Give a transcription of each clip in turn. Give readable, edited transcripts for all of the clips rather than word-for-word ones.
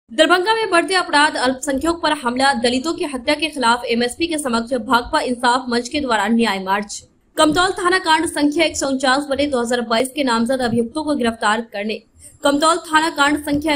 दरभंगा में बढ़ते अपराध, अल्पसंख्यकों पर हमला, दलितों की हत्या के खिलाफ एमएसपी के समक्ष भाकपा इंसाफ मंच के द्वारा न्याय मार्च। कमतौल थाना कांड संख्या 149/2022 के नामजद अभियुक्तों को गिरफ्तार करने। कमतौल थाना कांड संख्या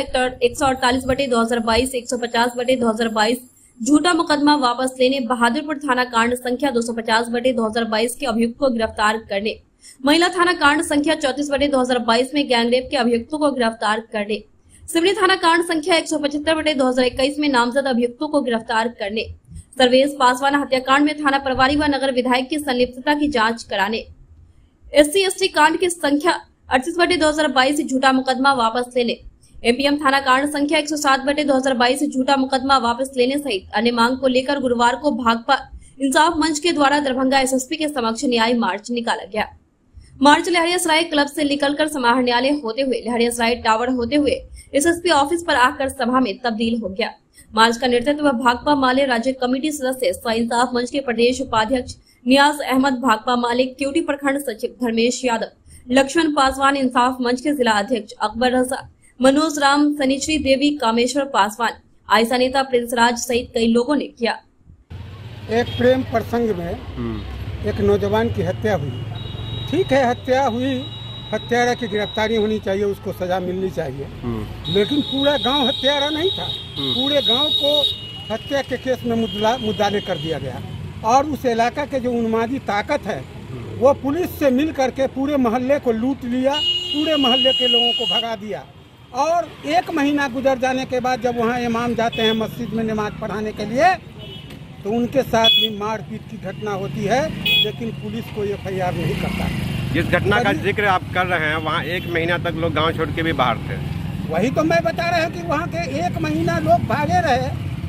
148/2022, 150/2022 झूठा मुकदमा वापस लेने। बहादुरपुर थाना कांड संख्या 250/2022 के अभियुक्त को गिरफ्तार करने। महिला थाना कांड संख्या 34/2022 में गैंगरेप के अभियुक्तों को गिरफ्तार करने। सिमरी थाना कांड संख्या 175/2021 में नामजद अभियुक्तों को गिरफ्तार करने। सर्वेश पासवान हत्याकांड में थाना प्रभारी व नगर विधायक की संलिप्तता की जांच कराने। SC/ST कांड की संख्या 38/2022 झूठा मुकदमा वापस लेने। एपीएम थाना कांड संख्या 107/2022 झूठा मुकदमा वापस लेने सहित अन्य मांग को लेकर गुरुवार को भाकपा इंसाफ मंच के द्वारा दरभंगा SSP के समक्ष न्याय मार्च निकाला गया। मार्च लहरियासराय क्लब से निकलकर समाहरणालय होते हुए लहरियासराय टावर होते हुए SSP ऑफिस पर आकर सभा में तब्दील हो गया। मार्च का नेतृत्व भाकपा माले राज्य कमेटी सदस्य इंसाफ मंच के प्रदेश उपाध्यक्ष नियाज अहमद, भाकपा माले क्यूटी प्रखंड सचिव धर्मेश यादव, लक्ष्मण पासवान, इंसाफ मंच के जिला अध्यक्ष अकबर रजा, मनोज राम, सनिश्री देवी, कामेश्वर पासवान, आयसा नेता प्रिंस राज सहित कई लोगों ने किया। एक प्रेम प्रसंग में एक नौजवान की हत्या हुई। ठीक है, हत्या हुई, हत्यारा की गिरफ्तारी होनी चाहिए, उसको सजा मिलनी चाहिए, लेकिन पूरा गांव हत्यारा नहीं था। पूरे गांव को हत्या के केस में मुद्दाले कर दिया गया और उस इलाका के जो उन्मादी ताकत है वो पुलिस से मिल करके पूरे मोहल्ले को लूट लिया, पूरे मोहल्ले के लोगों को भगा दिया। और 1 महीना गुजर जाने के बाद जब वहाँ इमाम जाते हैं मस्जिद में नमाज पढ़ाने के लिए तो उनके साथ भी मारपीट की घटना होती है, लेकिन पुलिस को FIR नहीं करता। जिस घटना का जिक्र आप कर रहे हैं वहाँ 1 महीना तक लोग गांव छोड़ के भी बाहर थे। वही तो मैं बता रहा हूँ कि वहाँ के 1 महीना लोग भागे रहे,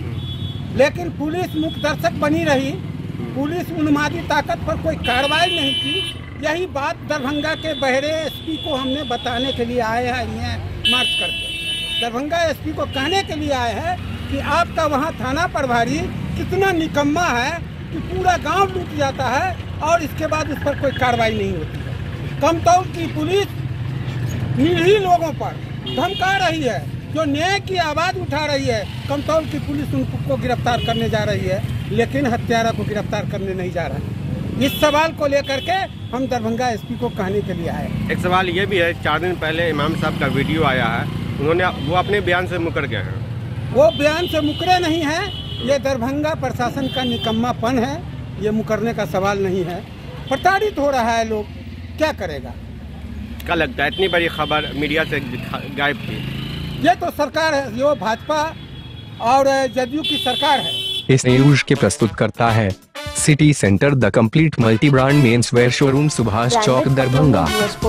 लेकिन पुलिस मुख्य दर्शक बनी रही। पुलिस उन्मादी ताकत पर कोई कार्रवाई नहीं की। यही बात दरभंगा के बहरे SP को हमने बताने के लिए आए हैं मार्च करके। दरभंगा SP को कहने के लिए आए हैं कि आपका वहाँ थाना प्रभारी कितना निकम्मा है कि पूरा गांव लूट जाता है और इसके बाद उस पर कोई कार्रवाई नहीं होती है। कमतौल की पुलिस निर्दोष लोगों पर धमका रही है, जो न्याय की आवाज उठा रही है। कमतौल की पुलिस उनको गिरफ्तार करने जा रही है, लेकिन हत्यारा को गिरफ्तार करने नहीं जा रहा है। इस सवाल को लेकर के हम दरभंगा SP को कहने के लिए आए। एक सवाल ये भी है, 4 दिन पहले इमाम साहब का वीडियो आया है, वो अपने बयान से मुकर गए हैं। वो बयान से मुकरे नहीं है, ये दरभंगा प्रशासन का निकम्मापन है, ये मुकरने का सवाल नहीं है। प्रताड़ित हो रहा है लोग, क्या करेगा। क्या लगता है इतनी बड़ी खबर मीडिया से गायब थी? ये तो सरकार है, जो भाजपा और जदयू की सरकार है। इस न्यूज के प्रस्तुत करता है city centre the complete multi brand men's wear showroom, Subhash Chowk, Darbhanga.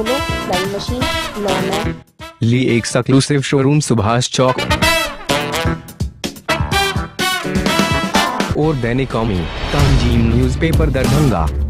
Lee exclusive showroom, Subhash Chowk और दैनिक कौमी, तंजीम न्यूज़पेपर, दरभंगा।